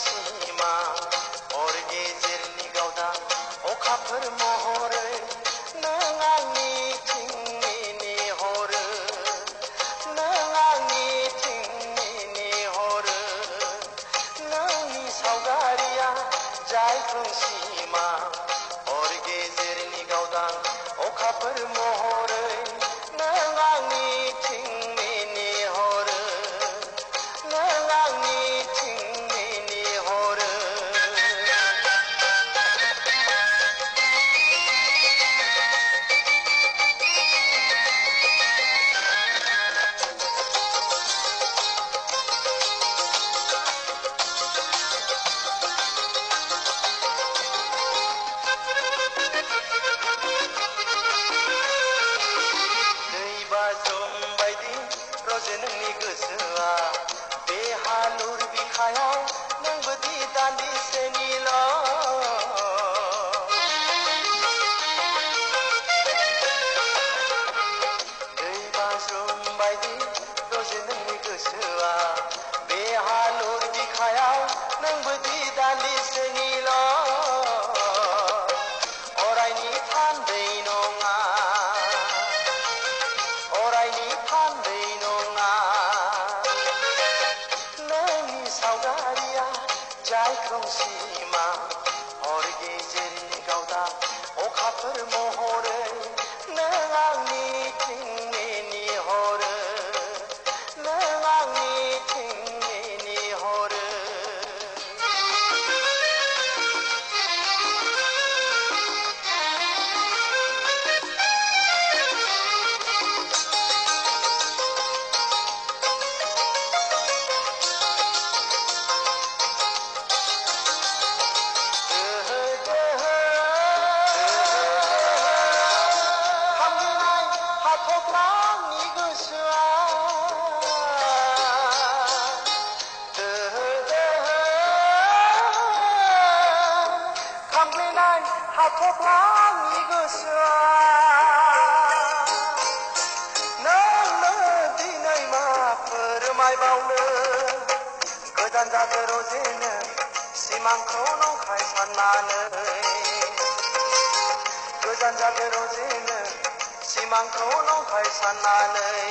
खोमसिमा हर गेजेरनि गावदां अखाफोर महरै नों आंनिथिं मिनिहरो नों आंनिथिं मिनिहरो नोंनि सावगारिया जाय खोमसिमा हर गेजेरनि गावदां अखाफोर महरै नों आंनिथिं मिनिहरो नों आंनिथिं मिनिहरो रजे नोंनि गोसोआ बे हालुर बिखायाव नोंबोदि दान्दिसेनिल' दै बाज्रुम बायदि रजे नोंनि गोसोआ बे हालुर बिखायाव नोंबोदि दान्दिसेनिल' अरायनि थान्दै नङा अरायनि थान्दै नङा नोंनि सावगारिया जाय खोमसिमा हर गेजेरनि गावदां अखाफोर महरै नों आंनिथिं मिनिहरो नों आंनिथिं मिनिहरो हाथफ्लानि गोसोआ नोंनो दिनै मा फोरमायबावनो गोजान जादो रजेनो सिमांखौ नंखाय साननानै गोजान जादो रजेनो सिमांखौ नंखाय साननानै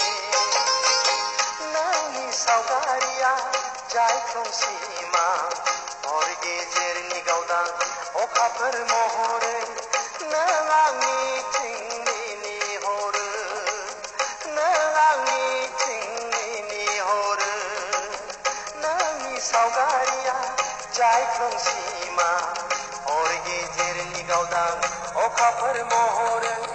नोंनि सावगारिया जाय खोमसिमा हर गेजेरनि गावदां अखाफोर महरै नों आंनिथिं मिनिहरो नों आंनिथिं मिनिहरो नोंनि सावगारिया जाय खोमसिमा हर गेजेरनि गावदां अखाफोर महरै